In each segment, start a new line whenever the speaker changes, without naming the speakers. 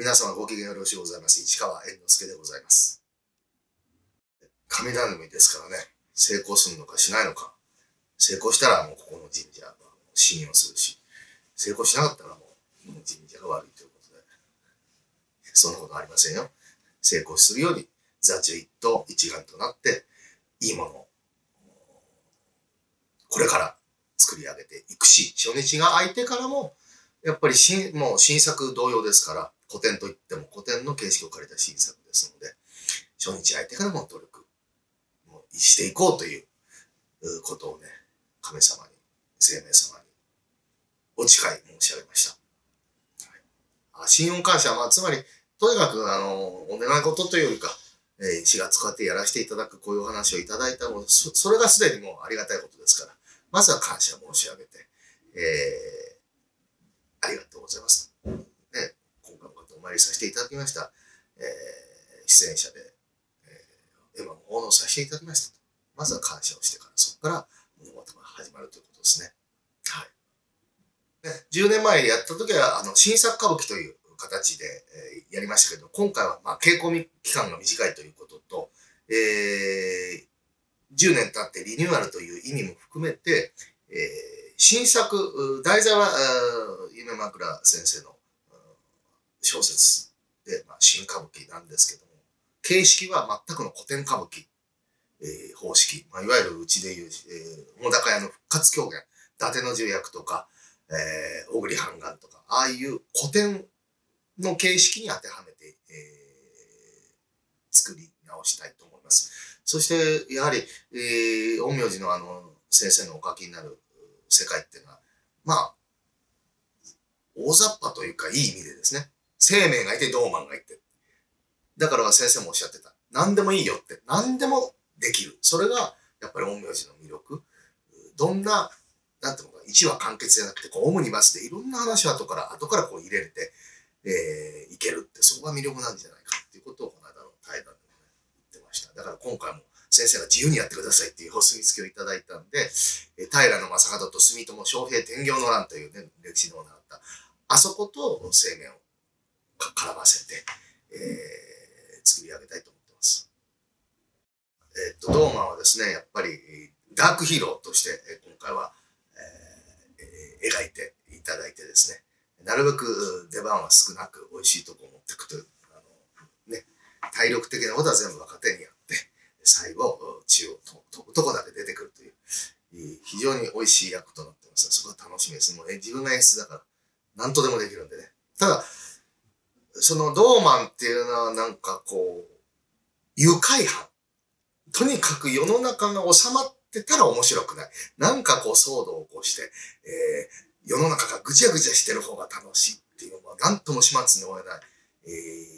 皆様ご機嫌よろしゅうございます。市川猿之助でございます。神頼みですからね、成功するのかしないのか。成功したらもうここの神社は信用するし、成功しなかったらもう神社が悪いということで、そんなことありませんよ。成功するより、座中一刀一丸となって、いいものを、これから作り上げていくし、初日が空いてからも、やっぱりもう新作同様ですから、古典といっても古典の形式を借りた新作ですので、初日空いてからも努力していこうということをね、神様に、生命様にお誓い申し上げました。はい、信用感謝は、つまり、とにかくお願い事というよりか、4月こうやってやらせていただくこういうお話をいただいたの、それがすでにもうありがたいことですから、まずは感謝申し上げて、ありがとうございます。ね、今回もお参りさせていただきました、出演者で、絵馬も奉納させていただきましたと。まずは感謝をしてから、そこから物事が始まるということですね。はい。ね、10年前やった時は、新作歌舞伎という形で、やりましたけど、今回は、稽古期間が短いということと、10年経ってリニューアルという意味も含めて、新作、題材は夢枕先生の小説で、新歌舞伎なんですけども、形式は全くの古典歌舞伎、方式、いわゆるうちでいう、澤瀉屋の復活狂言、伊達の重役とか、小栗半眼とか、ああいう古典の形式に当てはめて、作り直したいと思います。そして、やはり、陰陽師の先生のお書きになる世界っていうのは、大雑把というかいい意味でですね、生命がいて、ドーマンがいて。だから先生もおっしゃってた。何でもいいよって。何でもできる。それが、やっぱり陰陽師の魅力。どんな、なんていうのか、一話完結じゃなくて、オムニバスでいろんな話を後からこう入れて、いけるって、そこが魅力なんじゃないかっていうことを、この間の対談でもね、言ってました。だから今回も先生が自由にやってくださいっていうお墨付きをいただいたんで、平正門と住友昌平天行の乱というね、歴史の習った、あそこと生命を絡ませて、作り上げたいと思ってます。ドーマンはですね、やっぱりダークヒーローとして今回は、描いていただいてですね、なるべく出番は少なく美味しいところを持っていくという、ね、体力的なことは全部若手にやって、最後、血を飛ぶとこだけ出てくるという、非常に美味しい役となってます。そこが楽しみです。もう自分が演出だから、何とでもできるんでね。ただ、そのドーマンっていうのはなんかこう、愉快犯。とにかく世の中が収まってたら面白くない。なんかこう騒動を起こして、世の中がぐちゃぐちゃしてる方が楽しいっていうのは、なんとも始末に負えない、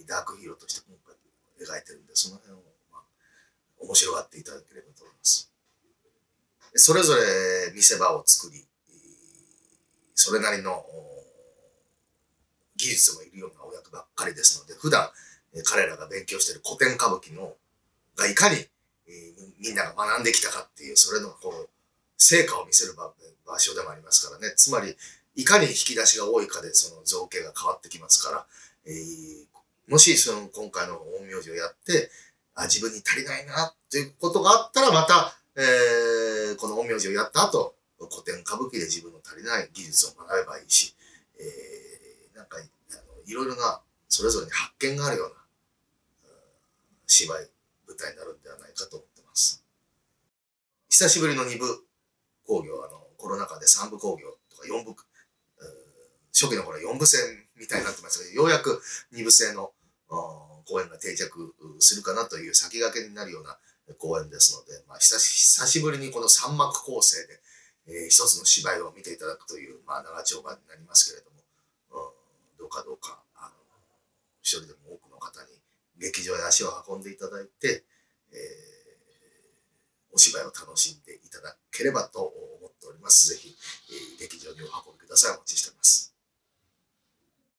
ダークヒーローとして今回描いてるんで、その辺を、面白がっていただければと思います。それぞれ見せ場を作り、それなりの技術もいるようなお役ばっかりですので、普段彼らが勉強している古典歌舞伎のがいかにみんなが学んできたかっていう、それのこう成果を見せる場所でもありますからね。つまり、いかに引き出しが多いかでその造形が変わってきますから、もしその今回の陰陽師をやって、自分に足りないなっていうことがあったら、また、この陰陽師をやった後、古典歌舞伎で自分の足りない技術を学べばいいし、なんかいろいろなそれぞれに発見があるような芝居舞台になるんではないかと思ってます。久しぶりの2部興行、コロナ禍で3部興行とか4部、初期の頃は4部制みたいになってましたけど、ようやく2部制の公演が定着するかなという先駆けになるような公演ですので、久しぶりにこの3幕構成で、一つの芝居を見ていただくという、長丁場になりますけれども、どうか一人でも多くの方に劇場へ足を運んでいただいて、お芝居を楽しんでいただければと思っております。ぜひ、劇場にお運びください。お待ちしております。